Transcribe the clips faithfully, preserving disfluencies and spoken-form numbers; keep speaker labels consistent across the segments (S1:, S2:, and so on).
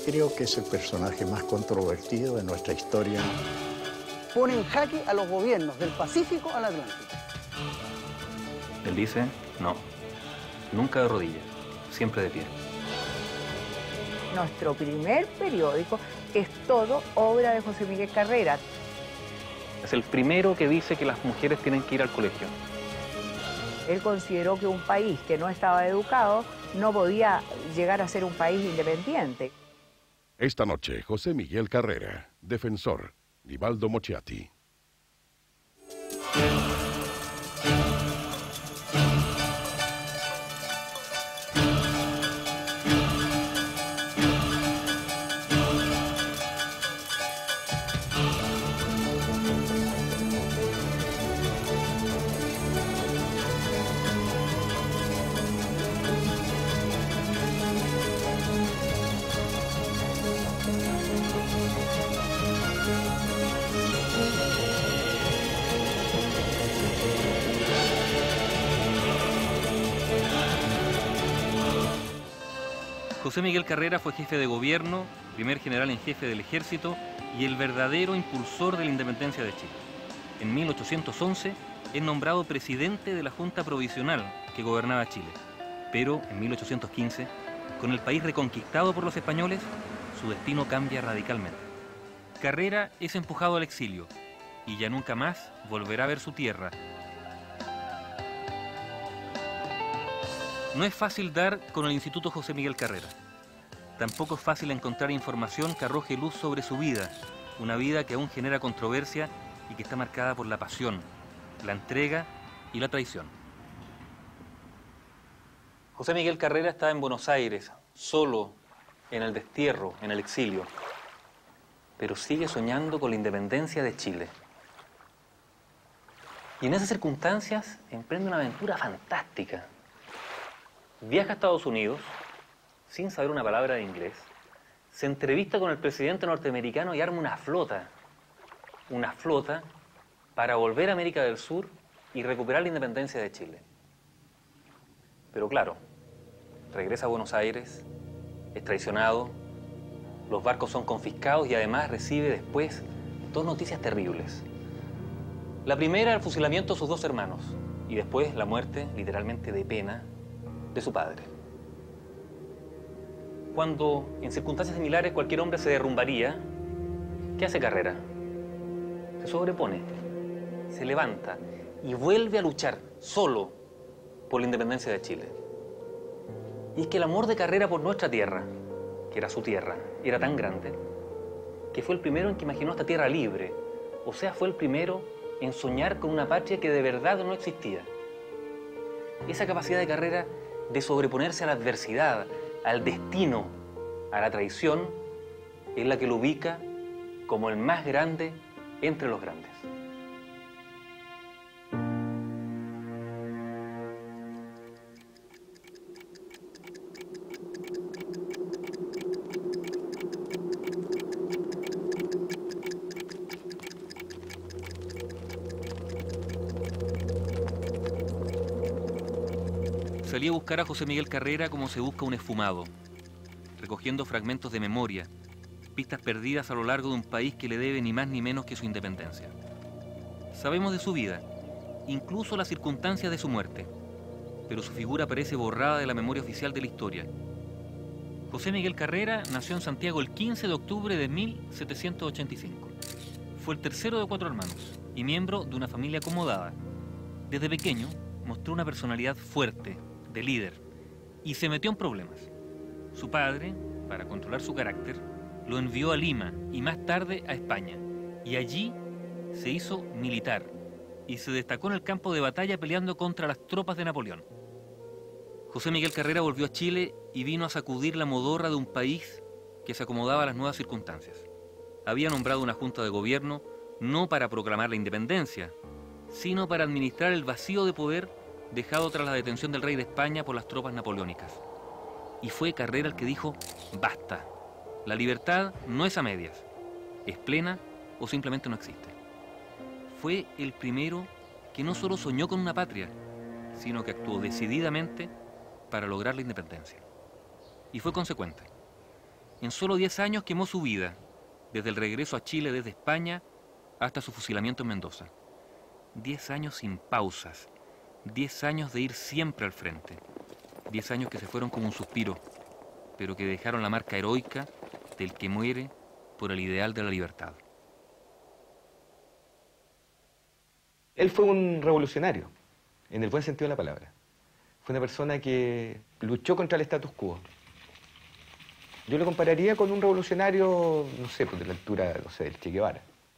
S1: Creo que es el personaje más controvertido de nuestra historia.
S2: Pone en jaque a los gobiernos del Pacífico al Atlántico.
S3: Él dice, no, nunca de rodillas, siempre de pie.
S4: Nuestro primer periódico es todo obra de José Miguel Carrera.
S3: Es el primero que dice que las mujeres tienen que ir al colegio.
S4: Él consideró que un país que no estaba educado no podía llegar a ser un país independiente.
S5: Esta noche, José Miguel Carrera, defensor, Nivaldo Mochiati.
S3: José Miguel Carrera fue jefe de gobierno, primer general en jefe del ejército y el verdadero impulsor de la independencia de Chile. En mil ochocientos once es nombrado presidente de la Junta Provisional que gobernaba Chile. Pero en mil ochocientos quince, con el país reconquistado por los españoles, su destino cambia radicalmente. Carrera es empujado al exilio y ya nunca más volverá a ver su tierra. No es fácil dar con el Instituto José Miguel Carrera. Tampoco es fácil encontrar información que arroje luz sobre su vida, una vida que aún genera controversia y que está marcada por la pasión, la entrega y la traición. José Miguel Carrera está en Buenos Aires, solo, en el destierro, en el exilio, pero sigue soñando con la independencia de Chile. Y en esas circunstancias emprende una aventura fantástica. Viaja a Estados Unidos, sin saber una palabra de inglés, se entrevista con el presidente norteamericano y arma una flota, una flota para volver a América del Sur y recuperar la independencia de Chile. Pero claro, regresa a Buenos Aires, es traicionado, los barcos son confiscados y además recibe después dos noticias terribles. La primera, el fusilamiento de sus dos hermanos, y después la muerte, literalmente de pena, de su padre. Cuando en circunstancias similares cualquier hombre se derrumbaría, ¿qué hace Carrera? Se sobrepone, se levanta y vuelve a luchar solo por la independencia de Chile. Y es que el amor de Carrera por nuestra tierra, que era su tierra, era tan grande, que fue el primero en que imaginó esta tierra libre, o sea, fue el primero en soñar con una patria que de verdad no existía. Esa capacidad de Carrera de sobreponerse a la adversidad, al destino, a la traición, es la que lo ubica como el más grande entre los grandes. Salí a buscar a José Miguel Carrera como se busca un esfumado, recogiendo fragmentos de memoria, pistas perdidas a lo largo de un país que le debe ni más ni menos que su independencia. Sabemos de su vida, incluso las circunstancias de su muerte, pero su figura parece borrada de la memoria oficial de la historia. José Miguel Carrera nació en Santiago el quince de octubre de mil setecientos ochenta y cinco. Fue el tercero de cuatro hermanos y miembro de una familia acomodada. Desde pequeño mostró una personalidad fuerte, de líder, y se metió en problemas. Su padre, para controlar su carácter, lo envió a Lima y más tarde a España, y allí se hizo militar y se destacó en el campo de batalla peleando contra las tropas de Napoleón. José Miguel Carrera volvió a Chile y vino a sacudir la modorra de un país que se acomodaba a las nuevas circunstancias. Había nombrado una junta de gobierno no para proclamar la independencia, sino para administrar el vacío de poder dejado tras la detención del rey de España por las tropas napoleónicas. Y fue Carrera el que dijo, basta, la libertad no es a medias, es plena o simplemente no existe. Fue el primero que no solo soñó con una patria, sino que actuó decididamente para lograr la independencia. Y fue consecuente. En solo diez años quemó su vida, desde el regreso a Chile desde España hasta su fusilamiento en Mendoza. Diez años sin pausas, diez años de ir siempre al frente, diez años que se fueron como un suspiro, pero que dejaron la marca heroica del que muere por el ideal de la libertad.
S6: Él fue un revolucionario, en el buen sentido de la palabra. Fue una persona que luchó contra el status quo. Yo lo compararía con un revolucionario, no sé, pues de la altura, no sé, del Che Guevara.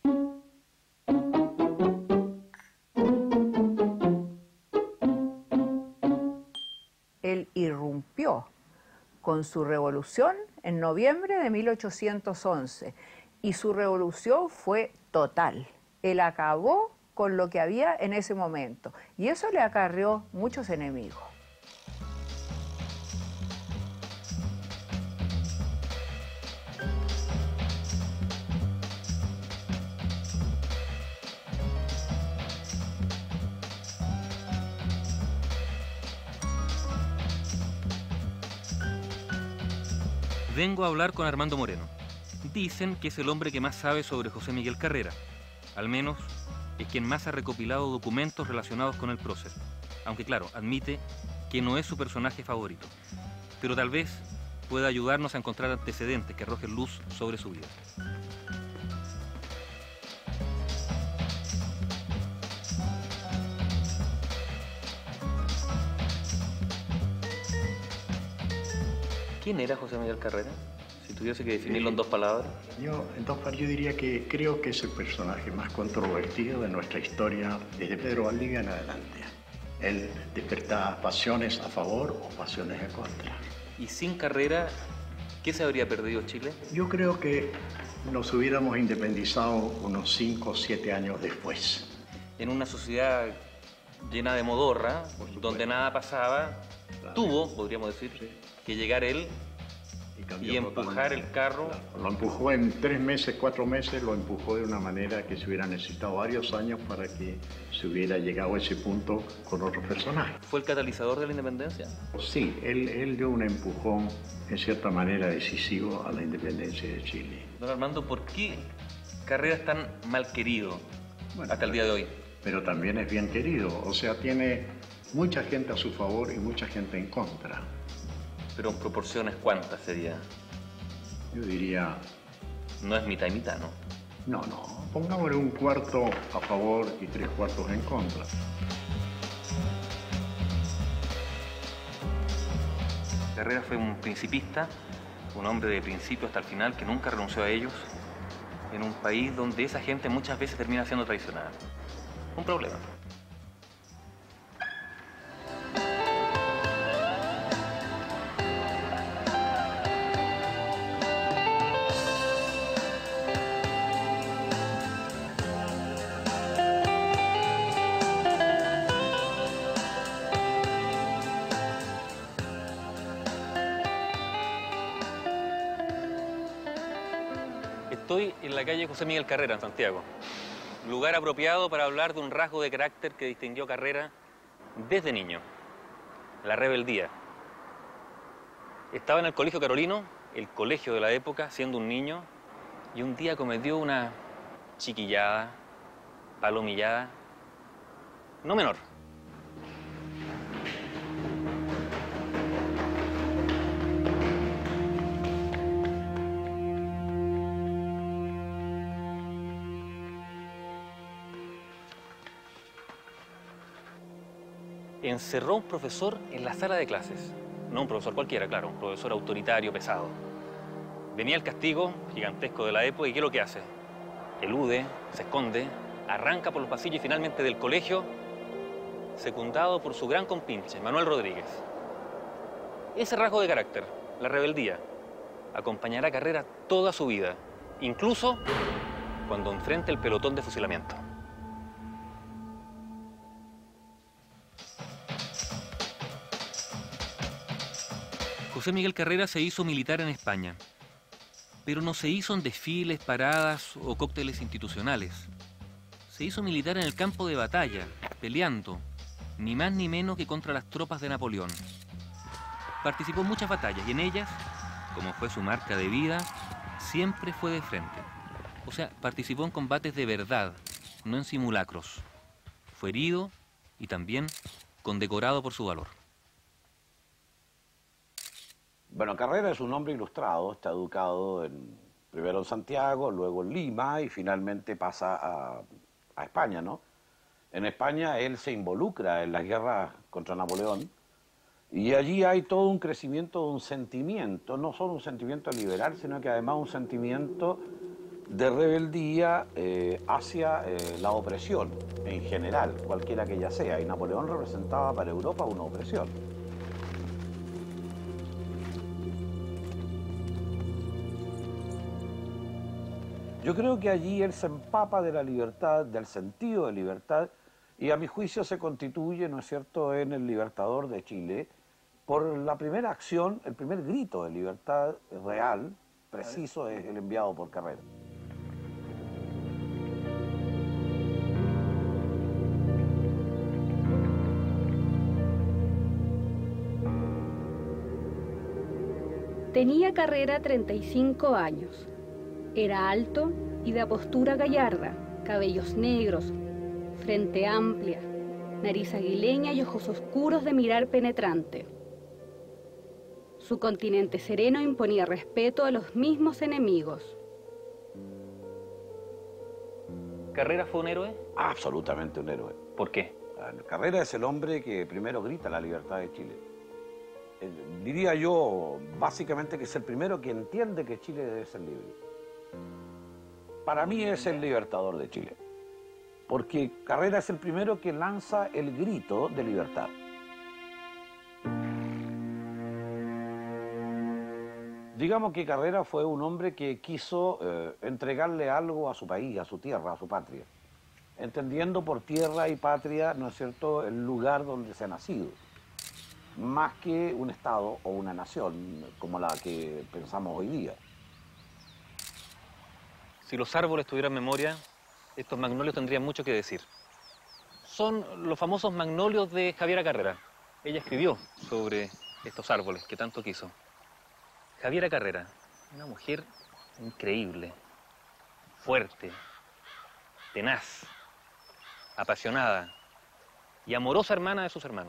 S4: Él irrumpió con su revolución en noviembre de mil ochocientos once y su revolución fue total. Él acabó con lo que había en ese momento y eso le acarreó muchos enemigos.
S3: Vengo a hablar con Armando Moreno. Dicen que es el hombre que más sabe sobre José Miguel Carrera. Al menos es quien más ha recopilado documentos relacionados con el prócer. Aunque claro, admite que no es su personaje favorito. Pero tal vez pueda ayudarnos a encontrar antecedentes que arrojen luz sobre su vida. ¿Quién era José Miguel Carrera? Si tuviese que definirlo en dos palabras.
S1: Yo, en dos palabras, yo diría que creo que es el personaje más controvertido de nuestra historia desde Pedro Valdivia en adelante. Él despertaba pasiones a favor o pasiones en contra.
S3: Y sin Carrera, ¿qué se habría perdido Chile?
S1: Yo creo que nos hubiéramos independizado unos cinco o siete años después.
S3: En una sociedad llena de modorra, donde nada pasaba, claro. Tuvo, podríamos decir, sí. que llegar él y, y empujar el carro.
S1: Claro. Lo empujó en tres meses, cuatro meses, lo empujó de una manera que se hubiera necesitado varios años para que se hubiera llegado a ese punto con otros personajes.
S3: ¿Fue el catalizador de la independencia?
S1: Sí, él, él dio un empujón, en cierta manera, decisivo a la independencia de Chile.
S3: Don Armando, ¿por qué Carrera es tan mal querido bueno, hasta el día de hoy?
S1: Pero también es bien querido, o sea, tiene mucha gente a su favor y mucha gente en contra.
S3: Pero en proporciones, ¿cuántas sería?
S1: Yo diría...
S3: No es mitad y mitad, ¿no?
S1: No, no. Pongámosle un cuarto a favor y tres cuartos en contra.
S3: Carrera fue un principista, un hombre de principio hasta el final que nunca renunció a ellos, en un país donde esa gente muchas veces termina siendo traicionada. Un problema. Estoy en la calle José Miguel Carrera, en Santiago. Lugar apropiado para hablar de un rasgo de carácter que distinguió Carrera desde niño. La rebeldía. Estaba en el Colegio Carolino, el colegio de la época, siendo un niño, y un día cometió una chiquillada, palomillada, no menor. Encerró a un profesor en la sala de clases. No un profesor cualquiera, claro, un profesor autoritario, pesado. Venía el castigo gigantesco de la época y ¿qué es lo que hace? Elude, se esconde, arranca por los pasillos y finalmente del colegio, secundado por su gran compinche, Manuel Rodríguez. Ese rasgo de carácter, la rebeldía, acompañará a Carrera toda su vida, incluso cuando enfrente el pelotón de fusilamiento. José Miguel Carrera se hizo militar en España, pero no se hizo en desfiles, paradas o cócteles institucionales. Se hizo militar en el campo de batalla, peleando, ni más ni menos que contra las tropas de Napoleón. Participó en muchas batallas y en ellas como fue su marca de vida, siempre fue de frente. O sea, participó en combates de verdad, no en simulacros. Fue herido y también condecorado por su valor.
S7: Bueno, Carrera es un hombre ilustrado, está educado en, primero en Santiago, luego en Lima y finalmente pasa a, a España, ¿no? En España él se involucra en las guerras contra Napoleón y allí hay todo un crecimiento de un sentimiento, no solo un sentimiento liberal, sino que además un sentimiento de rebeldía eh, hacia eh, la opresión en general, cualquiera que ella sea, y Napoleón representaba para Europa una opresión. Yo creo que allí él se empapa de la libertad, del sentido de libertad, y a mi juicio se constituye, ¿no es cierto?, en el libertador de Chile, por la primera acción, el primer grito de libertad real, preciso, es el enviado por Carrera.
S8: Tenía Carrera treinta y cinco años. Era alto y de apostura gallarda, cabellos negros, frente amplia, nariz aguileña y ojos oscuros de mirar penetrante. Su continente sereno imponía respeto a los mismos enemigos.
S3: ¿Carrera fue un héroe?
S7: Absolutamente un héroe.
S3: ¿Por qué?
S7: Carrera es el hombre que primero grita la libertad de Chile. Eh, diría yo, básicamente, que es el primero que entiende que Chile debe ser libre. Para mí es el libertador de Chile, porque Carrera es el primero que lanza el grito de libertad. Digamos que Carrera fue un hombre que quiso eh, entregarle algo a su país, a su tierra, a su patria, entendiendo por tierra y patria, ¿no es cierto?, el lugar donde se ha nacido, más que un Estado o una nación como la que pensamos hoy día.
S3: Si los árboles tuvieran memoria, estos magnolios tendrían mucho que decir. Son los famosos magnolios de Javiera Carrera. Ella escribió sobre estos árboles que tanto quiso. Javiera Carrera, una mujer increíble, fuerte, tenaz, apasionada y amorosa hermana de sus hermanos.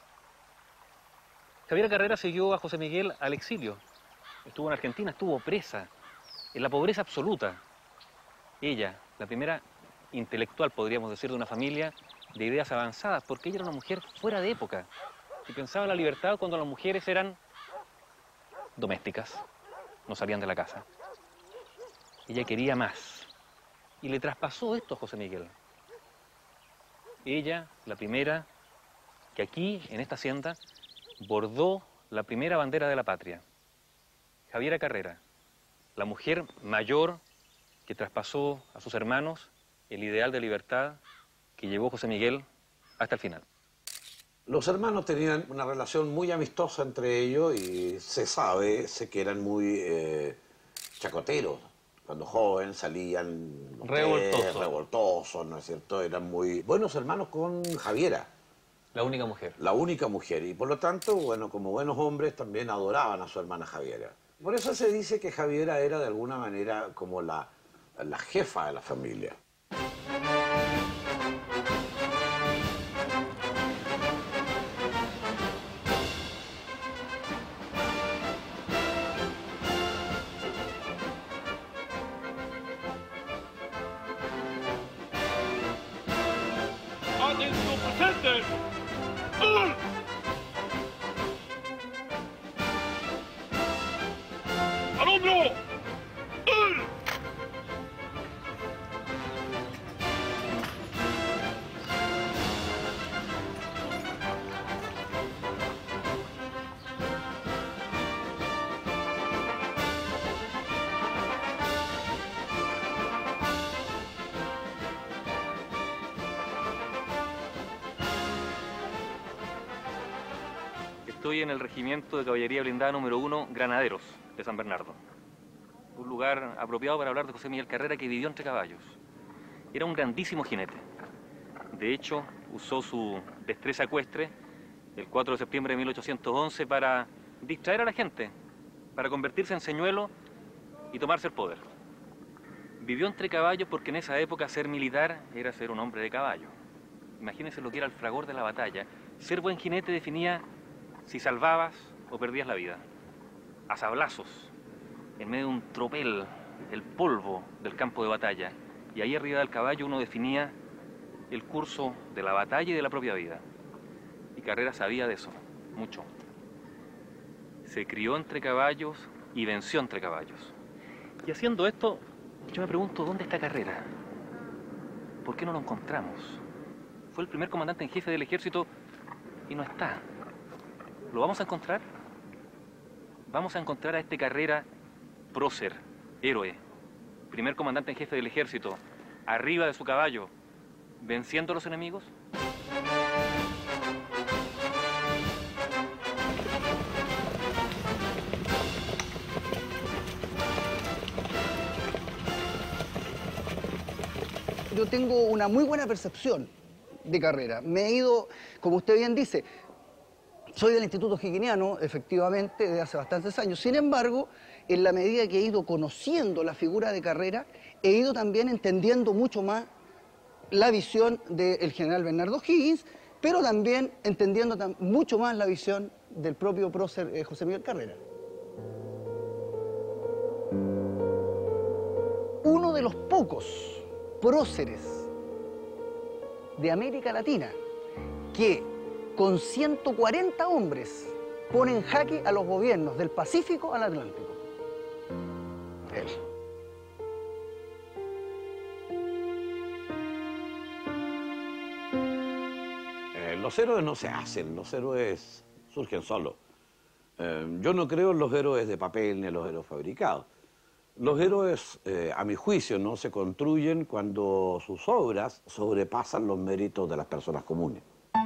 S3: Javiera Carrera siguió a José Miguel al exilio. Estuvo en Argentina, estuvo presa, en la pobreza absoluta. Ella, la primera intelectual, podríamos decir, de una familia de ideas avanzadas, porque ella era una mujer fuera de época y pensaba en la libertad cuando las mujeres eran domésticas, no salían de la casa. Ella quería más y le traspasó esto a José Miguel. Ella, la primera, que aquí, en esta hacienda, bordó la primera bandera de la patria. Javiera Carrera, la mujer mayor que traspasó a sus hermanos el ideal de libertad que llevó José Miguel hasta el final.
S7: Los hermanos tenían una relación muy amistosa entre ellos y se sabe, sé que eran muy eh, chacoteros. Cuando jóvenes salían
S3: revoltosos,
S7: eh, revoltosos, ¿no es cierto? Eran muy buenos hermanos con Javiera.
S3: La única mujer.
S7: La única mujer. Y por lo tanto, bueno, como buenos hombres también adoraban a su hermana Javiera. Por eso se dice que Javiera era de alguna manera como la, la jefa de la familia.
S3: Estoy en el regimiento de caballería blindada número uno, Granaderos, de San Bernardo. Un lugar apropiado para hablar de José Miguel Carrera, que vivió entre caballos. Era un grandísimo jinete. De hecho, usó su destreza ecuestre el cuatro de septiembre de mil ochocientos once para distraer a la gente, para convertirse en señuelo y tomarse el poder. Vivió entre caballos porque en esa época ser militar era ser un hombre de caballo. Imagínense lo que era el fragor de la batalla. Ser buen jinete definía si salvabas o perdías la vida. A sablazos, en medio de un tropel, el polvo del campo de batalla. Y ahí arriba del caballo uno definía el curso de la batalla y de la propia vida. Y Carrera sabía de eso, mucho. Se crió entre caballos y venció entre caballos. Y haciendo esto, yo me pregunto, ¿dónde está Carrera? ¿Por qué no lo encontramos? Fue el primer comandante en jefe del ejército y no está. ¿Lo vamos a encontrar? Vamos a encontrar a este Carrera prócer, héroe, primer comandante en jefe del ejército, arriba de su caballo, venciendo a los enemigos.
S2: Yo tengo una muy buena percepción de Carrera. Me he ido, como usted bien dice, soy del Instituto Higginiano, efectivamente, desde hace bastantes años. Sin embargo, en la medida que he ido conociendo la figura de Carrera, he ido también entendiendo mucho más la visión del general Bernardo Higgins, pero también entendiendo tam- mucho más la visión del propio prócer eh, José Miguel Carrera. Uno de los pocos próceres de América Latina que con ciento cuarenta hombres pone en jaque a los gobiernos del Pacífico al Atlántico. Él.
S7: Eh, los héroes no se hacen, los héroes surgen solos. Eh, yo no creo en los héroes de papel ni en los héroes fabricados. Los héroes, eh, a mi juicio, no se construyen cuando sus obras sobrepasan los méritos de las personas comunes.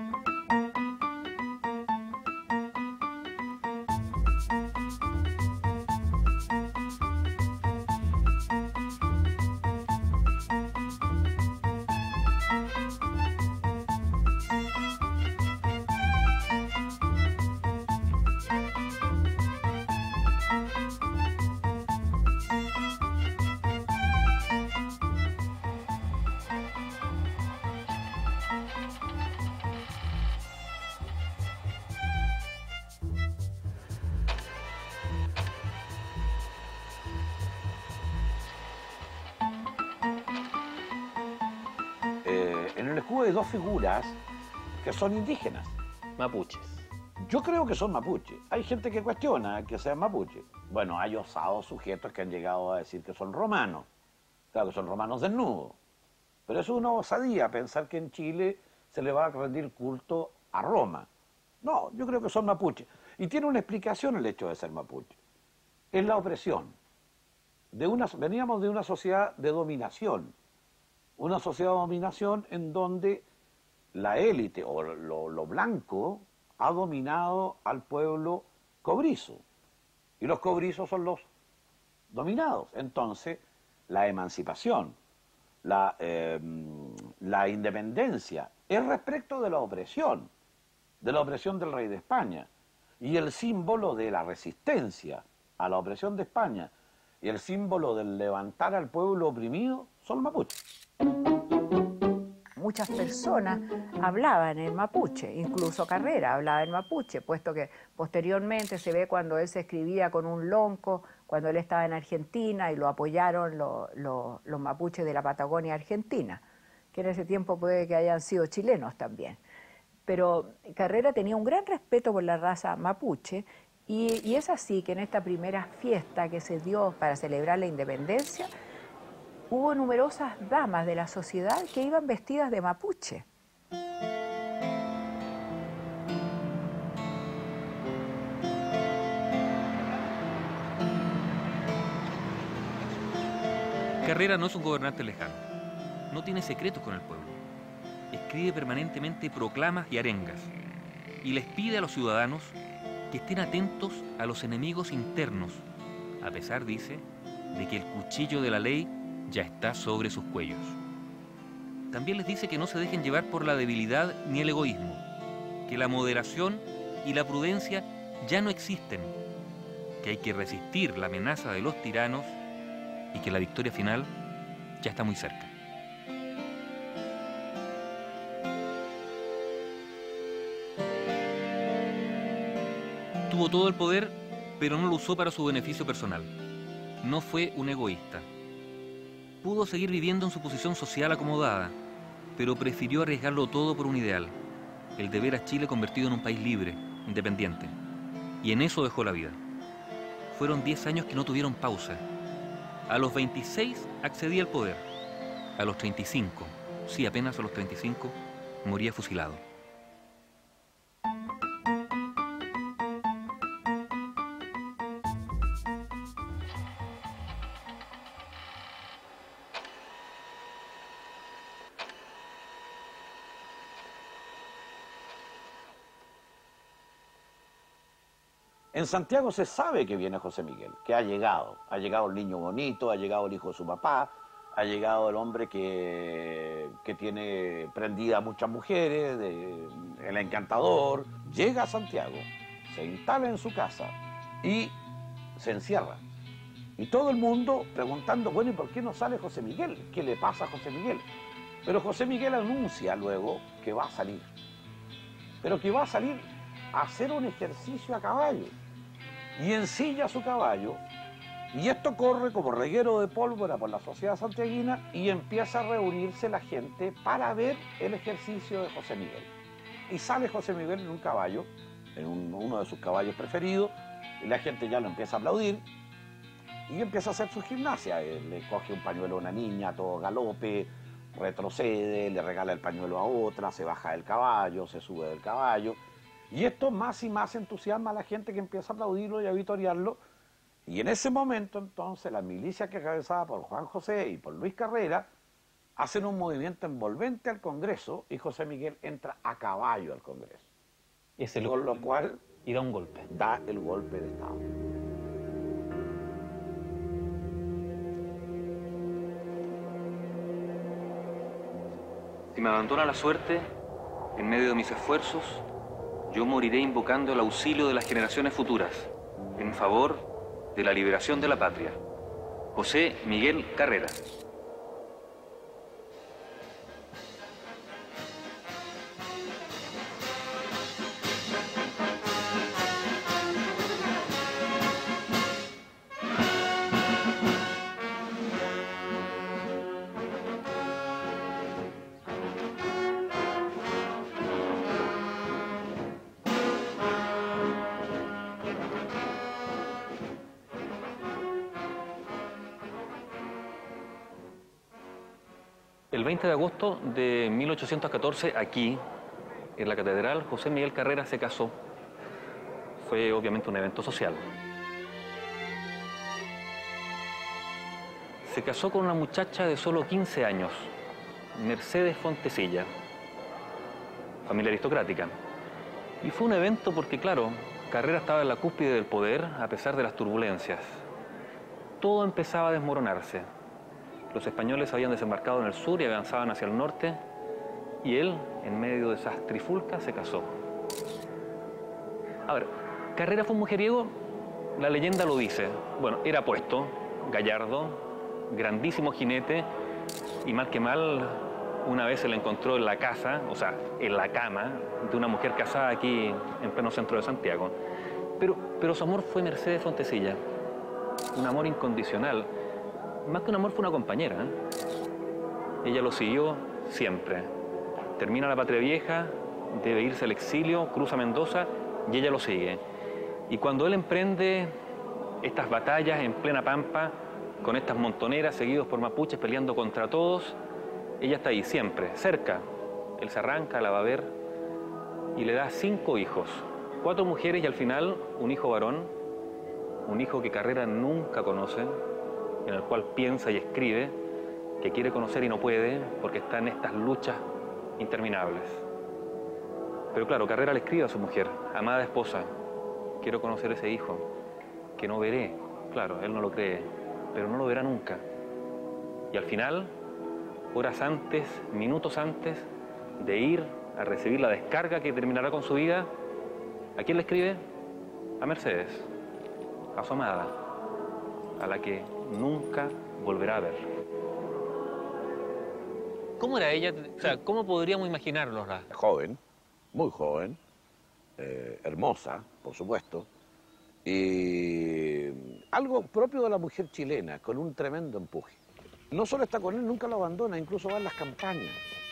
S7: En el escudo hay dos figuras que son indígenas.
S3: Mapuches.
S7: Yo creo que son mapuches. Hay gente que cuestiona que sean mapuches. Bueno, hay osados sujetos que han llegado a decir que son romanos. Claro, que son romanos desnudos. Pero es una osadía pensar que en Chile se le va a rendir culto a Roma. No, yo creo que son mapuches. Y tiene una explicación el hecho de ser mapuche. Es la opresión. De una, veníamos de una sociedad de dominación. Una sociedad de dominación en donde la élite o lo, lo blanco ha dominado al pueblo cobrizo. Y los cobrizos son los dominados. Entonces, la emancipación, la, eh, la independencia es respecto de la opresión, de la opresión del rey de España. Y el símbolo de la resistencia a la opresión de España y el símbolo del levantar al pueblo oprimido son los mapuches.
S4: Muchas personas hablaban en mapuche, incluso Carrera hablaba en mapuche, puesto que posteriormente se ve cuando él se escribía con un lonco, cuando él estaba en Argentina y lo apoyaron lo, lo, los mapuches de la Patagonia Argentina, que en ese tiempo puede que hayan sido chilenos también. Pero Carrera tenía un gran respeto por la raza mapuche y, y es así que en esta primera fiesta que se dio para celebrar la independencia, hubo numerosas damas de la sociedad que iban vestidas de mapuche.
S3: Carrera no es un gobernante lejano, no tiene secretos con el pueblo. Escribe permanentemente proclamas y arengas y les pide a los ciudadanos que estén atentos a los enemigos internos, a pesar, dice, de que el cuchillo de la ley ya está sobre sus cuellos. También les dice que no se dejen llevar por la debilidad ni el egoísmo, que la moderación y la prudencia ya no existen, que hay que resistir la amenaza de los tiranos y que la victoria final ya está muy cerca. Tuvo todo el poder, pero no lo usó para su beneficio personal. No fue un egoísta. Pudo seguir viviendo en su posición social acomodada, pero prefirió arriesgarlo todo por un ideal, el de ver a Chile convertido en un país libre, independiente. Y en eso dejó la vida. Fueron diez años que no tuvieron pausa. A los veintiséis accedía al poder. A los treinta y cinco, sí, apenas a los treinta y cinco, moría fusilado.
S7: En Santiago se sabe que viene José Miguel, que ha llegado. Ha llegado el niño bonito, ha llegado el hijo de su papá, ha llegado el hombre que, que tiene prendida a muchas mujeres, de, el encantador. Llega a Santiago, se instala en su casa y se encierra. Y todo el mundo preguntando, bueno, ¿y por qué no sale José Miguel? ¿Qué le pasa a José Miguel? Pero José Miguel anuncia luego que va a salir. Pero que va a salir a hacer un ejercicio a caballo. Y ensilla su caballo, y esto corre como reguero de pólvora por la sociedad santiaguina y empieza a reunirse la gente para ver el ejercicio de José Miguel. Y sale José Miguel en un caballo, en un, uno de sus caballos preferidos, y la gente ya lo empieza a aplaudir y empieza a hacer su gimnasia. Él le coge un pañuelo a una niña a todo galope, retrocede, le regala el pañuelo a otra, se baja del caballo, se sube del caballo. Y esto más y más entusiasma a la gente que empieza a aplaudirlo y a vitoriarlo. Y en ese momento, entonces, la milicia que encabezada por Juan José y por Luis Carrera hacen un movimiento envolvente al Congreso y José Miguel entra a caballo al Congreso.
S3: Ese lo,
S7: con lo cual
S3: y da un golpe.
S7: Da el golpe de Estado.
S3: Si me abandona la suerte, en medio de mis esfuerzos, yo moriré invocando el auxilio de las generaciones futuras, en favor de la liberación de la patria. José Miguel Carrera. El veinte de agosto de mil ochocientos catorce, aquí, en la catedral, José Miguel Carrera se casó. Fue obviamente un evento social. Se casó con una muchacha de solo quince años, Mercedes Fontecilla, familia aristocrática. Y fue un evento porque, claro, Carrera estaba en la cúspide del poder a pesar de las turbulencias. Todo empezaba a desmoronarse. Los españoles habían desembarcado en el sur y avanzaban hacia el norte, y él, en medio de esas trifulcas, se casó. A ver, Carrera fue un mujeriego, la leyenda lo dice. Bueno, era apuesto, gallardo, grandísimo jinete, y mal que mal, una vez se le encontró en la casa, o sea, en la cama, de una mujer casada aquí en pleno centro de Santiago. Pero, pero su amor fue Mercedes Fontecilla, un amor incondicional. Más que un amor, fue una compañera, ¿eh? Ella lo siguió siempre. Termina la Patria Vieja, debe irse al exilio, cruza Mendoza y ella lo sigue. Y cuando él emprende estas batallas en plena pampa, con estas montoneras seguidos por mapuches peleando contra todos, ella está ahí siempre, cerca. Él se arranca, la va a ver y le da cinco hijos. Cuatro mujeres y al final un hijo varón, un hijo que Carrera nunca conoce, en el cual piensa y escribe, que quiere conocer y no puede, porque está en estas luchas interminables. Pero claro, Carrera le escribe a su mujer, amada esposa, quiero conocer ese hijo, que no veré. Claro, él no lo cree, pero no lo verá nunca. Y al final, horas antes, minutos antes de ir a recibir la descarga que terminará con su vida, ¿a quién le escribe? A Mercedes. a su amada, a la que nunca volverá a ver. ¿Cómo era ella? O sea, ¿cómo podríamos imaginarlo?
S7: Joven, muy joven, eh, hermosa, por supuesto, y algo propio de la mujer chilena, con un tremendo empuje. No solo está con él, nunca lo abandona, incluso va en las campañas.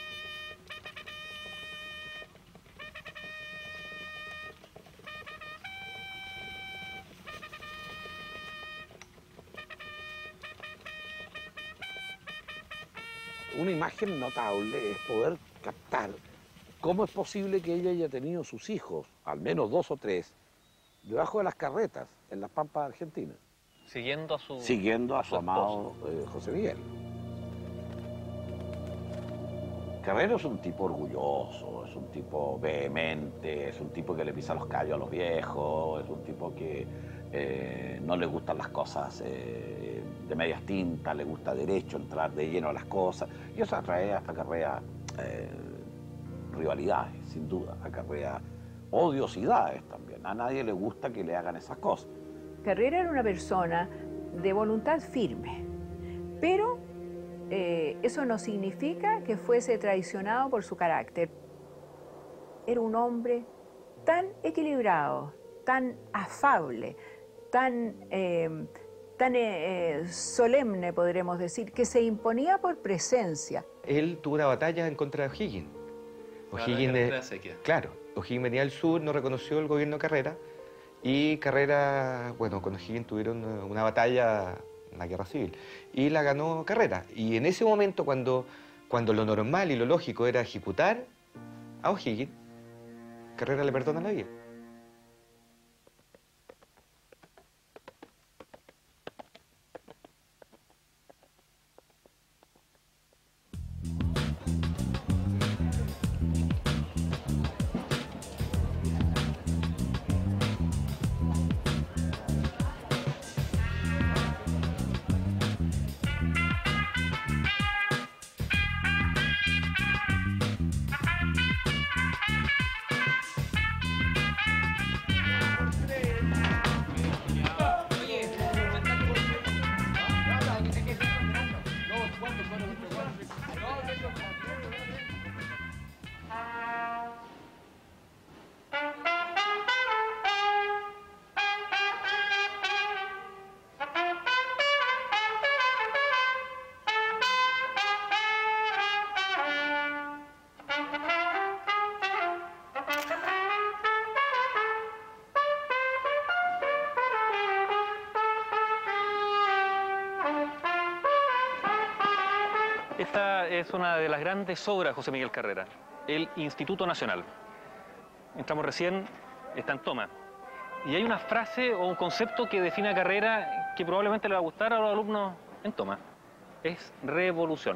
S7: Una imagen notable es poder captar cómo es posible que ella haya tenido sus hijos, al menos dos o tres, debajo de las carretas, en las pampas argentinas.
S3: Siguiendo a su...
S7: Siguiendo a su,
S3: su
S7: amado eh, José Miguel. Carrera es un tipo orgulloso, es un tipo vehemente, es un tipo que le pisa los callos a los viejos, es un tipo que eh, no le gustan las cosas eh, de medias tintas, le gusta derecho, entrar de lleno a las cosas. Y eso atrae, acarrea eh, rivalidades, sin duda, acarrea odiosidades también. A nadie le gusta que le hagan esas cosas.
S4: Carrera era una persona de voluntad firme, pero eh, eso no significa que fuese traicionado por su carácter. Era un hombre tan equilibrado, tan afable, tan, eh, tan eh, solemne, podremos decir, que se imponía por presencia.
S6: Él tuvo una batalla en contra de O'Higgins. O'Higgins, de, claro, O'Higgins venía del sur, no reconoció el gobierno de Carrera, y Carrera, bueno, con O'Higgins tuvieron una, una batalla, una guerra civil, y la ganó Carrera. Y en ese momento, cuando, cuando lo normal y lo lógico era ejecutar a O'Higgins, Carrera le perdona la vida.
S3: Esta es una de las grandes obras de José Miguel Carrera, el Instituto Nacional. Entramos recién, está en toma. Y hay una frase o un concepto que define a Carrera que probablemente le va a gustar a los alumnos en toma. Es revolución.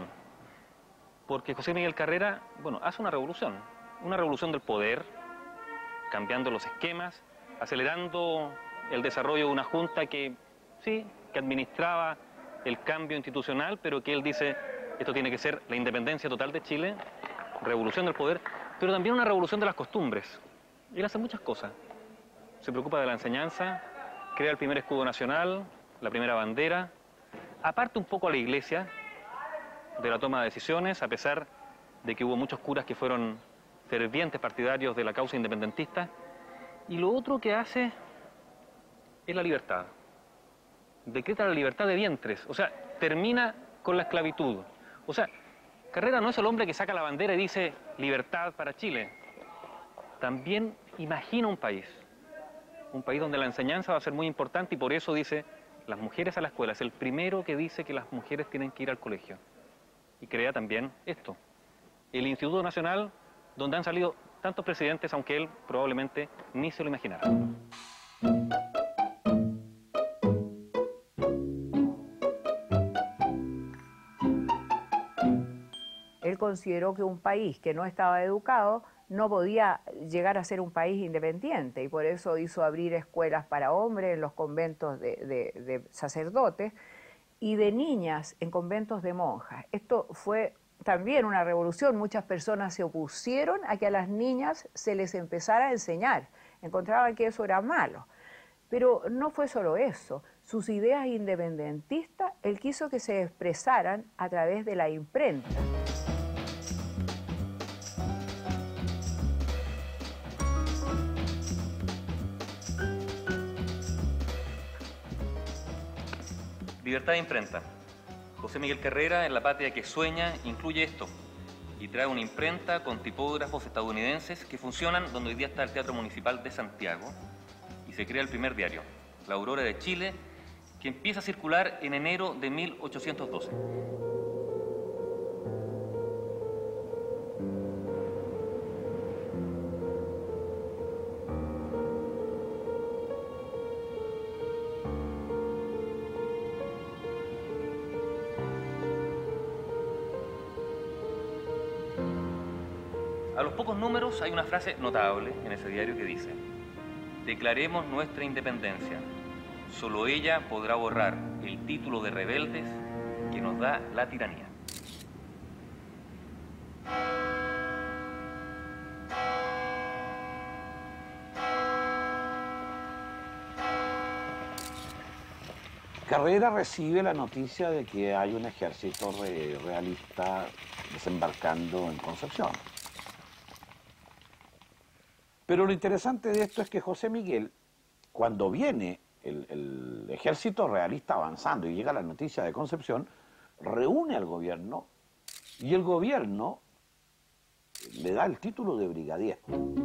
S3: Porque José Miguel Carrera, bueno, hace una revolución. Una revolución del poder, cambiando los esquemas, acelerando el desarrollo de una junta que, sí, que administraba el cambio institucional, pero que él dice, esto tiene que ser la independencia total de Chile, revolución del poder, pero también una revolución de las costumbres. Él hace muchas cosas. Se preocupa de la enseñanza, crea el primer escudo nacional, la primera bandera, aparte un poco a la iglesia de la toma de decisiones, a pesar de que hubo muchos curas que fueron fervientes partidarios de la causa independentista. Y lo otro que hace es la libertad. Decreta la libertad de vientres, o sea, termina con la esclavitud. O sea, Carrera no es el hombre que saca la bandera y dice libertad para Chile. También imagina un país, un país donde la enseñanza va a ser muy importante y por eso dice las mujeres a la escuela. Es el primero que dice que las mujeres tienen que ir al colegio. Y crea también esto, el Instituto Nacional, donde han salido tantos presidentes, aunque él probablemente ni se lo imaginara.
S4: Él consideró que un país que no estaba educado no podía llegar a ser un país independiente y por eso hizo abrir escuelas para hombres en los conventos de, de, de sacerdotes y de niñas en conventos de monjas. Esto fue también una revolución. Muchas personas se opusieron a que a las niñas se les empezara a enseñar. Encontraban que eso era malo. Pero no fue solo eso. Sus ideas independentistas, él quiso que se expresaran a través de la imprenta.
S3: Libertad de imprenta. José Miguel Carrera, en La patria que sueña, incluye esto y trae una imprenta con tipógrafos estadounidenses que funcionan donde hoy día está el Teatro Municipal de Santiago y se crea el primer diario, La Aurora de Chile, que empieza a circular en enero de mil ochocientos doce. A los pocos números hay una frase notable en ese diario que dice: declaremos nuestra independencia. Solo ella podrá borrar el título de rebeldes que nos da la tiranía.
S7: Carrera recibe la noticia de que hay un ejército re realista desembarcando en Concepción. Pero lo interesante de esto es que José Miguel, cuando viene el, el ejército realista avanzando y llega la noticia de Concepción, reúne al gobierno y el gobierno le da el título de brigadier.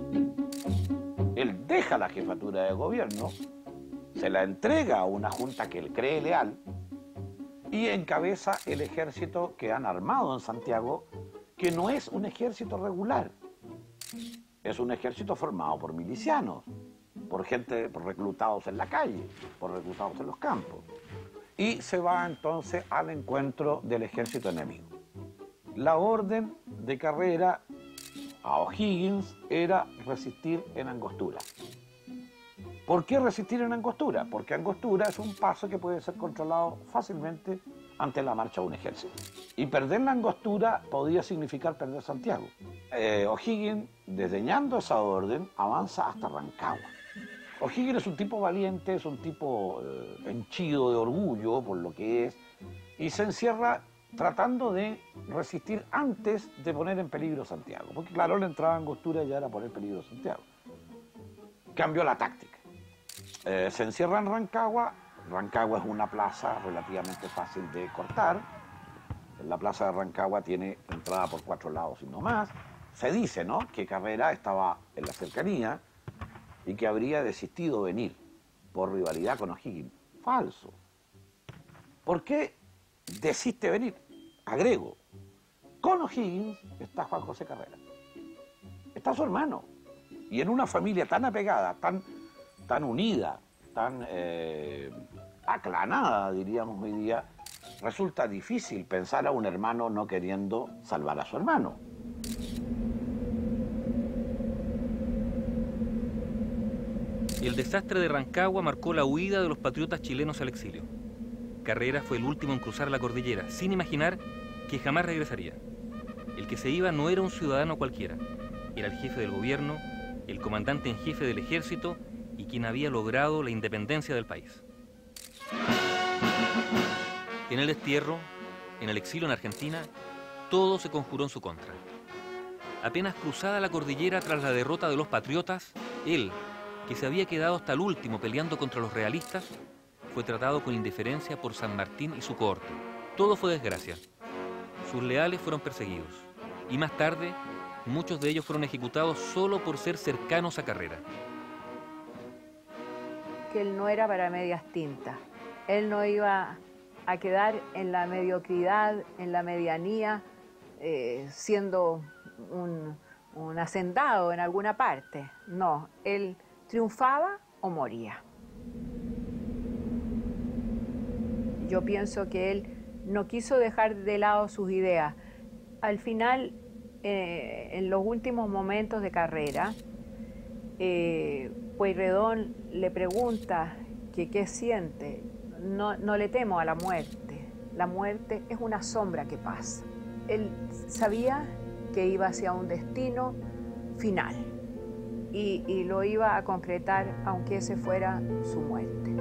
S7: Él deja la jefatura de gobierno, se la entrega a una junta que él cree leal y encabeza el ejército que han armado en Santiago, que no es un ejército regular. Es un ejército formado por milicianos, por gente, por reclutados en la calle, por reclutados en los campos. Y se va entonces al encuentro del ejército enemigo. La orden de Carrera a O'Higgins era resistir en Angostura. ¿Por qué resistir en Angostura? Porque Angostura es un paso que puede ser controlado fácilmente ante la marcha de un ejército. Y perder la Angostura podía significar perder Santiago. Eh, O'Higgins, desdeñando esa orden, avanza hasta Rancagua. O'Higgins es un tipo valiente, es un tipo eh, henchido de orgullo por lo que es, y se encierra tratando de resistir antes de poner en peligro Santiago. Porque claro, la entrada a Angostura ya era poner en peligro Santiago. Cambió la táctica. Eh, se encierra en Rancagua. Rancagua es una plaza relativamente fácil de cortar. La plaza de Rancagua tiene entrada por cuatro lados y no más. Se dice, ¿no?, que Carrera estaba en la cercanía y que habría desistido venir por rivalidad con O'Higgins. Falso. ¿Por qué desiste venir? Agrego, con O'Higgins está Juan José Carrera. Está su hermano. Y en una familia tan apegada, tan, tan unida, tan eh, aclanada, diríamos hoy día, resulta difícil pensar a un hermano no queriendo salvar a su hermano.
S3: El desastre de Rancagua marcó la huida de los patriotas chilenos al exilio. Carrera fue el último en cruzar la cordillera, sin imaginar que jamás regresaría. El que se iba no era un ciudadano cualquiera, era el jefe del gobierno, el comandante en jefe del ejército y quien había logrado la independencia del país. En el destierro, en el exilio en Argentina, todo se conjuró en su contra. Apenas cruzada la cordillera tras la derrota de los patriotas, él, que se había quedado hasta el último peleando contra los realistas, fue tratado con indiferencia por San Martín y su cohorte. Todo fue desgracia. Sus leales fueron perseguidos. Y más tarde, muchos de ellos fueron ejecutados solo por ser cercanos a Carrera.
S4: Que él no era para medias tintas. Él no iba a quedar en la mediocridad, en la medianía, eh, siendo un, un hacendado en alguna parte. No, él triunfaba o moría. Yo pienso que él no quiso dejar de lado sus ideas. Al final, eh, en los últimos momentos de Carrera, eh, Pueyrredón le pregunta que qué siente. No, no le temo a la muerte. La muerte es una sombra que pasa. Él sabía que iba hacia un destino final. y, y lo iba a concretar aunque ese fuera su muerte.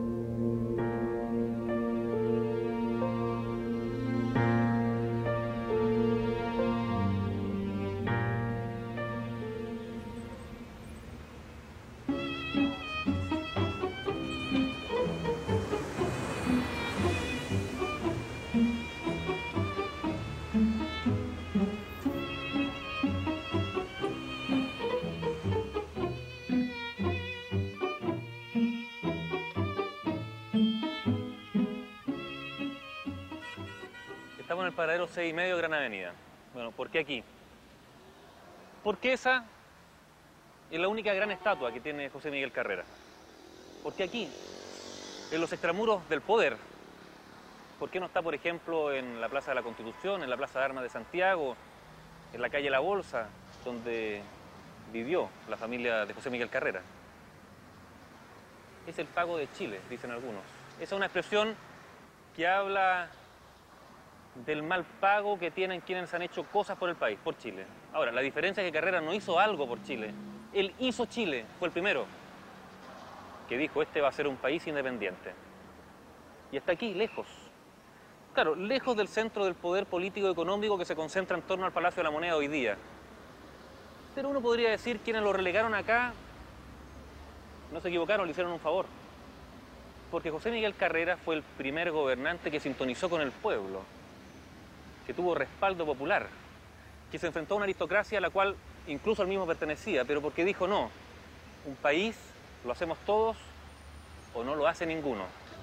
S3: Estamos en el paradero seis y medio, Gran Avenida. Bueno, ¿por qué aquí? Porque esa es la única gran estatua que tiene José Miguel Carrera. Porque aquí, en los extramuros del poder, ¿por qué no está, por ejemplo, en la Plaza de la Constitución, en la Plaza de Armas de Santiago, en la calle La Bolsa, donde vivió la familia de José Miguel Carrera? Es el pago de Chile, dicen algunos. Esa es una expresión que habla del mal pago que tienen quienes han hecho cosas por el país, por Chile. Ahora, la diferencia es que Carrera no hizo algo por Chile. Él hizo Chile, fue el primero que dijo, este va a ser un país independiente. Y está aquí, lejos. Claro, lejos del centro del poder político y económico que se concentra en torno al Palacio de la Moneda hoy día. Pero uno podría decir, quienes lo relegaron acá, no se equivocaron, le hicieron un favor. Porque José Miguel Carrera fue el primer gobernante que sintonizó con el pueblo, que tuvo respaldo popular, que se enfrentó a una aristocracia a la cual incluso él mismo pertenecía, pero porque dijo no, un país lo hacemos todos o no lo hace ninguno.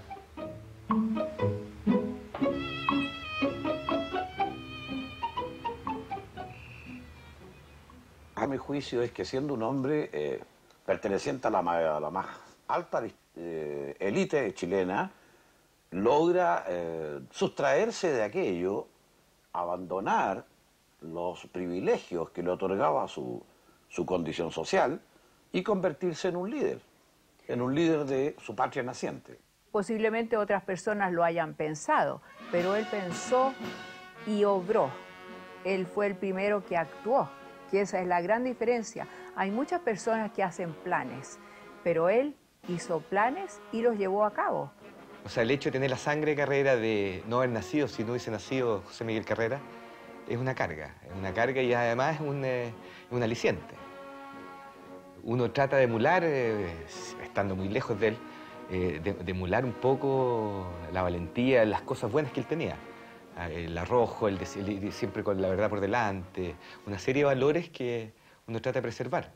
S7: A mi juicio es que siendo un hombre eh, perteneciente a la, a la más alta eh, élite chilena, logra eh, sustraerse de aquello, abandonar los privilegios que le otorgaba su, su condición social y convertirse en un líder, en un líder de su patria naciente.
S4: Posiblemente otras personas lo hayan pensado, pero él pensó y obró. Él fue el primero que actuó, que esa es la gran diferencia. Hay muchas personas que hacen planes, pero él hizo planes y los llevó a cabo.
S6: O sea, el hecho de tener la sangre de Carrera, de no haber nacido, si no hubiese nacido José Miguel Carrera, es una carga. Es una carga y además es un, eh, un aliciente. Uno trata de emular, eh, estando muy lejos de él, eh, de, de emular un poco la valentía, las cosas buenas que él tenía. El arrojo, el, de, el siempre con la verdad por delante, una serie de valores que uno trata de preservar.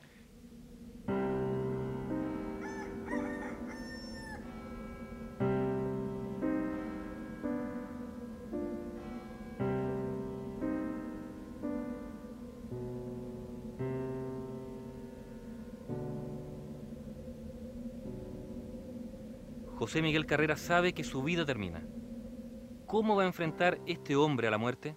S3: José Miguel Carrera sabe que su vida termina. ¿Cómo va a enfrentar este hombre a la muerte?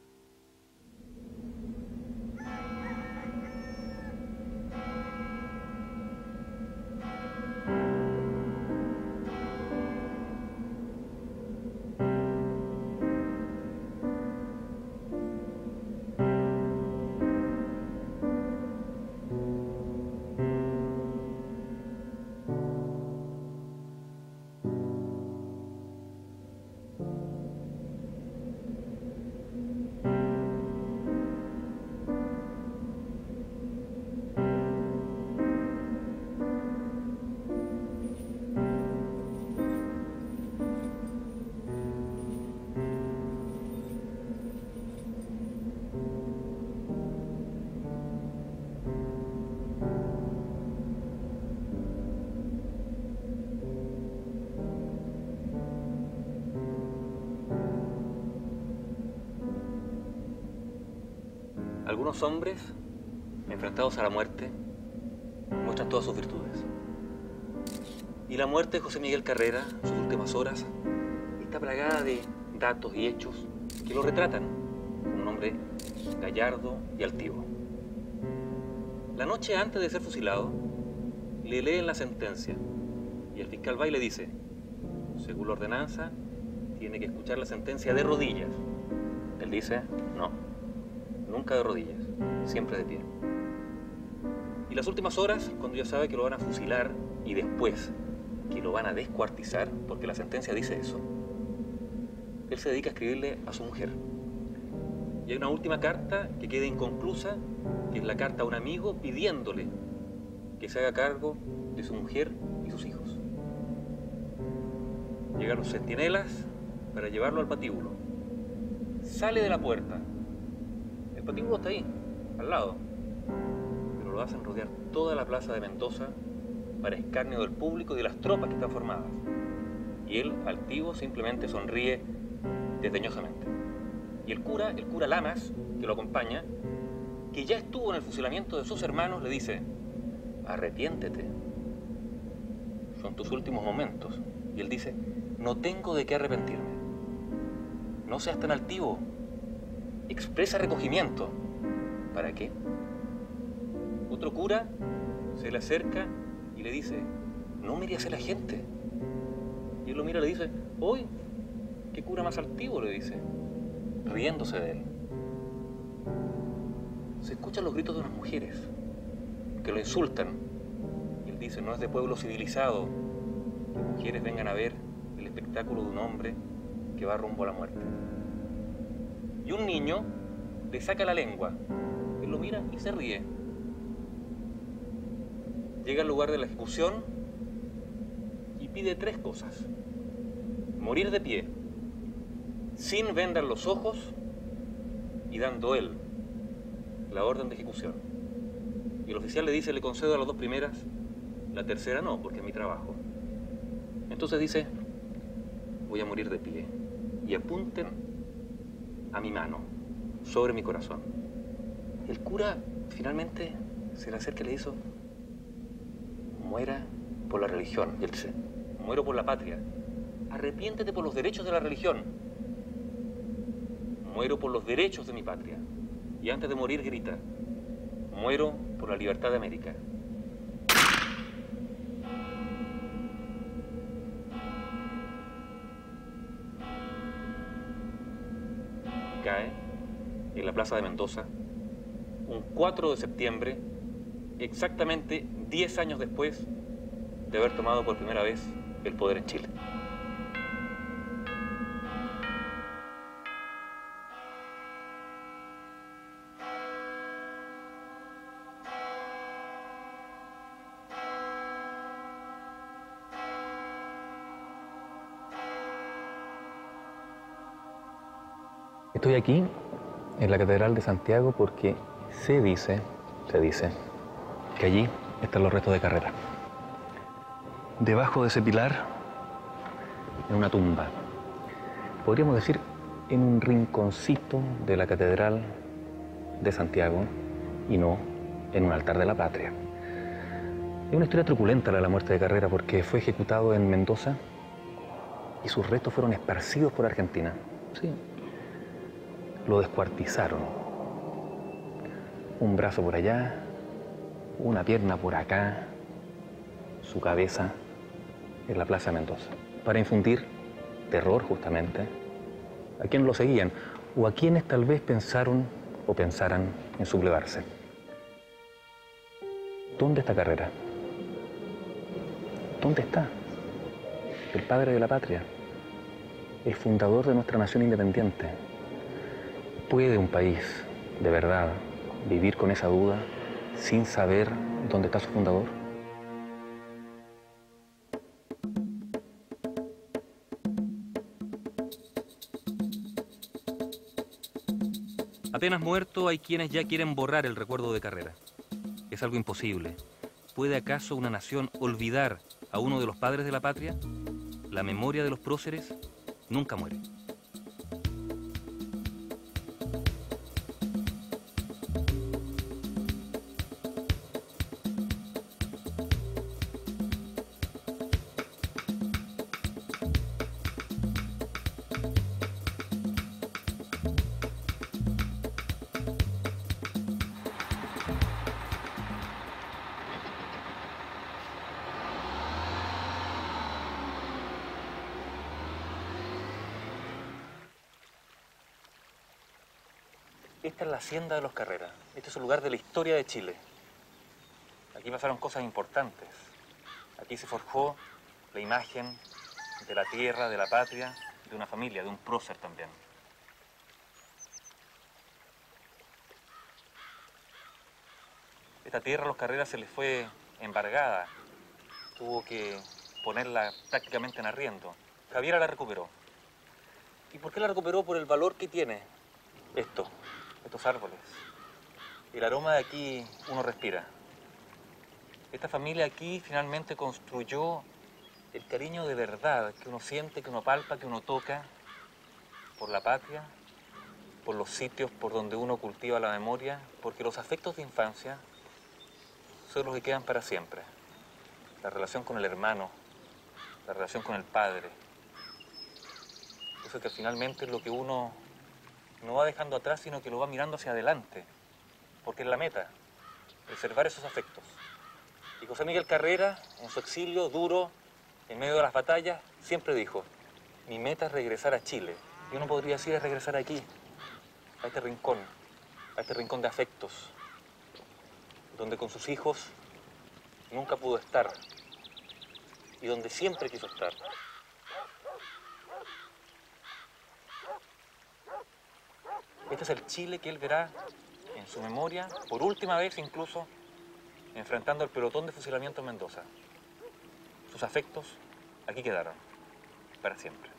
S3: Algunos hombres, enfrentados a la muerte, muestran todas sus virtudes. Y la muerte de José Miguel Carrera, sus últimas horas, está plagada de datos y hechos que lo retratan como un hombre gallardo y altivo. La noche antes de ser fusilado, le leen la sentencia y el fiscal va y le dice, según la ordenanza, tiene que escuchar la sentencia de rodillas. Él dice, no. Nunca de rodillas, siempre de pie. Y las últimas horas, cuando ya sabe que lo van a fusilar y después que lo van a descuartizar, porque la sentencia dice eso, él se dedica a escribirle a su mujer. Y hay una última carta que queda inconclusa, que es la carta a un amigo pidiéndole que se haga cargo de su mujer y sus hijos. Llegan los centinelas para llevarlo al patíbulo. Sale de la puerta. El patíbulo está ahí, al lado. Pero lo hacen rodear toda la plaza de Mendoza para escarnio del público y de las tropas que están formadas. Y él, altivo, simplemente sonríe desdeñosamente. Y el cura, el cura Lamas, que lo acompaña, que ya estuvo en el fusilamiento de sus hermanos, le dice: arrepiéntete. Son tus últimos momentos. Y él dice: no tengo de qué arrepentirme. No seas tan altivo. Expresa recogimiento. ¿Para qué? Otro cura se le acerca y le dice: no mire hacia la gente. Y él lo mira y le dice: hoy, ¿qué cura más altivo? Le dice, riéndose de él. Se escuchan los gritos de unas mujeres que lo insultan. Y él dice: no es de pueblo civilizado que mujeres vengan a ver el espectáculo de un hombre que va rumbo a la muerte. Y un niño le saca la lengua. Él lo mira y se ríe. Llega al lugar de la ejecución y pide tres cosas: morir de pie, sin vendar los ojos y dando él la orden de ejecución. Y el oficial le dice: le concedo a las dos primeras, la tercera no, porque es mi trabajo. Entonces dice: voy a morir de pie y apunten a mi mano, sobre mi corazón. El cura finalmente se le acerca y le dice: muera por la religión. Y él dice: muero por la patria. Arrepiéntete por los derechos de la religión. Muero por los derechos de mi patria. Y antes de morir grita: muero por la libertad de América. Cae en la plaza de Mendoza un cuatro de septiembre, exactamente diez años después de haber tomado por primera vez el poder en Chile.
S9: Estoy aquí, en la Catedral de Santiago, porque se dice, se dice, que allí están los restos de Carrera. Debajo de ese pilar, en una tumba. Podríamos decir, en un rinconcito de la Catedral de Santiago, y no en un altar de la patria. Es una historia truculenta la de la muerte de Carrera, porque fue ejecutado en Mendoza y sus restos fueron esparcidos por Argentina. Sí. Lo descuartizaron. Un brazo por allá, una pierna por acá, su cabeza en la Plaza de Mendoza, para infundir terror justamente a quienes lo seguían o a quienes tal vez pensaron o pensaran en sublevarse. ¿Dónde está Carrera? ¿Dónde está el padre de la patria, el fundador de nuestra nación independiente? ¿Puede un país, de verdad, vivir con esa duda sin saber dónde está su fundador?
S3: Apenas muerto, hay quienes ya quieren borrar el recuerdo de Carrera. Es algo imposible. ¿Puede acaso una nación olvidar a uno de los padres de la patria? La memoria de los próceres nunca muere. Esta es la hacienda de los Carrera. Este es el lugar de la historia de Chile. Aquí pasaron cosas importantes. Aquí se forjó la imagen de la tierra, de la patria, de una familia, de un prócer también. Esta tierra a los Carreras se les fue embargada. Tuvo que ponerla prácticamente en arriendo. Javiera la recuperó. ¿Y por qué la recuperó? Por el valor que tiene esto, estos árboles. El aroma de aquí uno respira. Esta familia aquí finalmente construyó el cariño de verdad que uno siente, que uno palpa, que uno toca por la patria, por los sitios por donde uno cultiva la memoria, porque los afectos de infancia son los que quedan para siempre. La relación con el hermano, la relación con el padre. Eso que finalmente es lo que uno no va dejando atrás, sino que lo va mirando hacia adelante, porque es la meta, preservar esos afectos. Y José Miguel Carrera, en su exilio duro, en medio de las batallas, siempre dijo, mi meta es regresar a Chile. Yo no podría decir es regresar aquí, a este rincón, a este rincón de afectos, donde con sus hijos nunca pudo estar y donde siempre quiso estar. Este es el Chile que él verá en su memoria, por última vez incluso, enfrentando el pelotón de fusilamiento en Mendoza. Sus afectos aquí quedaron, para siempre.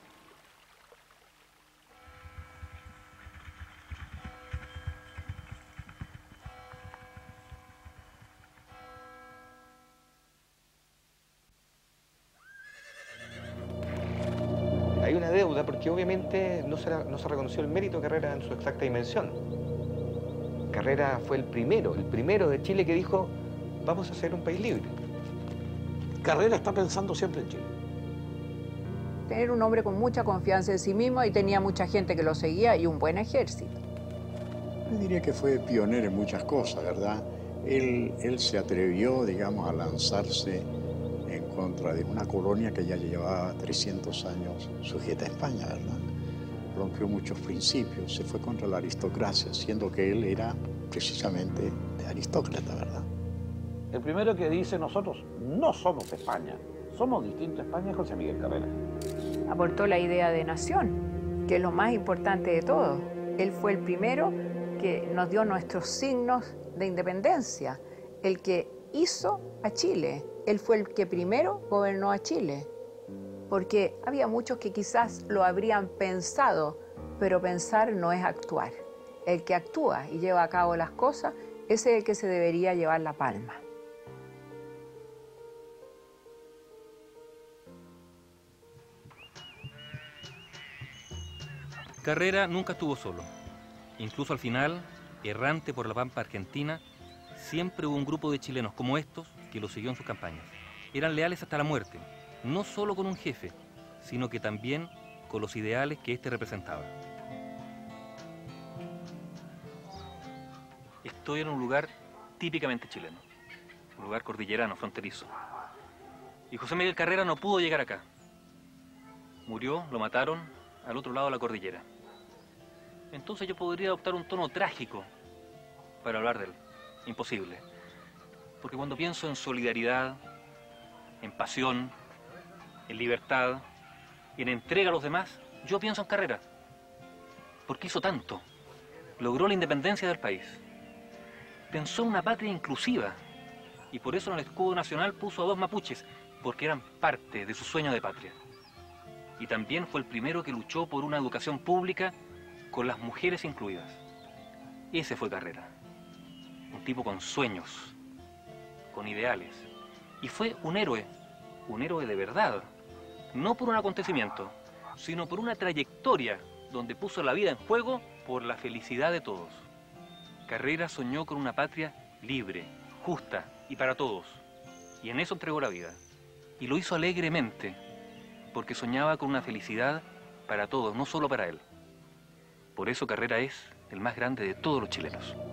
S6: Hay una deuda porque obviamente no se, no se reconoció el mérito de Carrera en su exacta dimensión. Carrera fue el primero, el primero de Chile que dijo, vamos a ser un país libre.
S7: Carrera está pensando siempre en Chile.
S4: Tener un hombre con mucha confianza en sí mismo y tenía mucha gente que lo seguía y un buen ejército.
S1: Yo diría que fue pionero en muchas cosas, ¿verdad? Él, él se atrevió, digamos, a lanzarse en contra de una colonia que ya llevaba trescientos años sujeta a España, ¿verdad? Rompió muchos principios, se fue contra la aristocracia, siendo que él era precisamente de aristócrata, ¿verdad?
S7: El primero que dice nosotros no somos España, somos distintos a España es José Miguel Carrera.
S4: Aportó la idea de nación, que es lo más importante de todo. Él fue el primero que nos dio nuestros signos de independencia, el que hizo a Chile. Él fue el que primero gobernó a Chile, porque había muchos que quizás lo habrían pensado, pero pensar no es actuar. El que actúa y lleva a cabo las cosas, ese es el que se debería llevar la palma.
S3: Carrera nunca estuvo solo. Incluso al final, errante por la pampa argentina, siempre hubo un grupo de chilenos como estos que lo siguió en sus campañas. Eran leales hasta la muerte, no solo con un jefe, sino que también con los ideales que éste representaba. Estoy en un lugar típicamente chileno, un lugar cordillerano, fronterizo. Y José Miguel Carrera no pudo llegar acá. Murió, lo mataron, al otro lado de la cordillera. Entonces yo podría adoptar un tono trágico para hablar de él. Imposible. Porque cuando pienso en solidaridad, en pasión, en libertad, en entrega a los demás, yo pienso en Carrera. Porque hizo tanto. Logró la independencia del país. Pensó en una patria inclusiva. Y por eso en el escudo nacional puso a dos mapuches, porque eran parte de su sueño de patria. Y también fue el primero que luchó por una educación pública con las mujeres incluidas. Ese fue Carrera. Un tipo con sueños, con ideales. Y fue un héroe, un héroe de verdad. No por un acontecimiento, sino por una trayectoria donde puso la vida en juego por la felicidad de todos. Carrera soñó con una patria libre, justa y para todos. Y en eso entregó la vida. Y lo hizo alegremente, porque soñaba con una felicidad para todos, no solo para él. Por eso Carrera es el más grande de todos los chilenos.